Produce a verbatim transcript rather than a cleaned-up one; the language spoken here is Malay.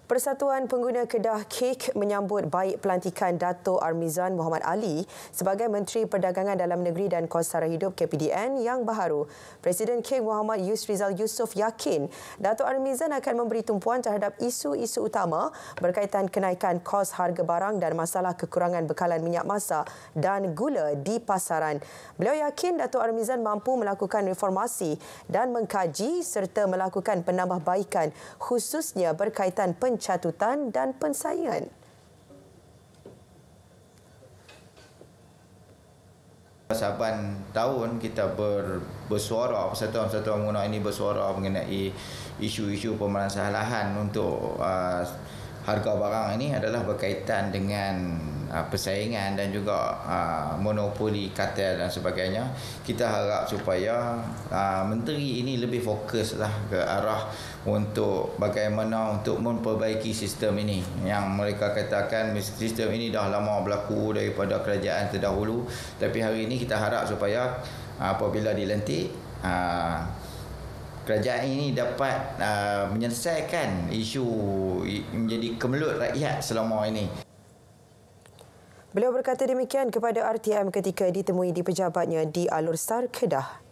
Persatuan Pengguna Kedah Kek menyambut baik pelantikan Dato' Armizan Mohamed Ali sebagai Menteri Perdagangan Dalam Negeri dan Kos Sara Hidup K P D N yang baharu. Presiden Kek Muhammad Yusrizal Yusof yakin Dato' Armizan akan memberi tumpuan terhadap isu-isu utama berkaitan kenaikan kos harga barang dan masalah kekurangan bekalan minyak masak dan gula di pasaran. Beliau yakin Dato' Armizan mampu melakukan reformasi dan mengkaji serta melakukan penambahbaikan khususnya berkaitan pencatutan dan pensaingan. Saban tahun kita ber, bersuara, persatuan-persatuan pengguna ini bersuara mengenai isu-isu pemasalahan untuk uh, harga barang ini adalah berkaitan dengan uh, persaingan dan juga uh, monopoli, kartel dan sebagainya. Kita harap supaya uh, menteri ini lebih fokuslah ke arah untuk bagaimana untuk memperbaiki sistem ini. Yang mereka katakan sistem ini dah lama berlaku daripada kerajaan terdahulu, tapi hari ini kita harap supaya uh, apabila dilantik, uh, kerajaan ini dapat uh, menyelesaikan isu menjadi kemelut rakyat selama ini. Beliau berkata demikian kepada R T M ketika ditemui di pejabatnya di Alur Star, Kedah.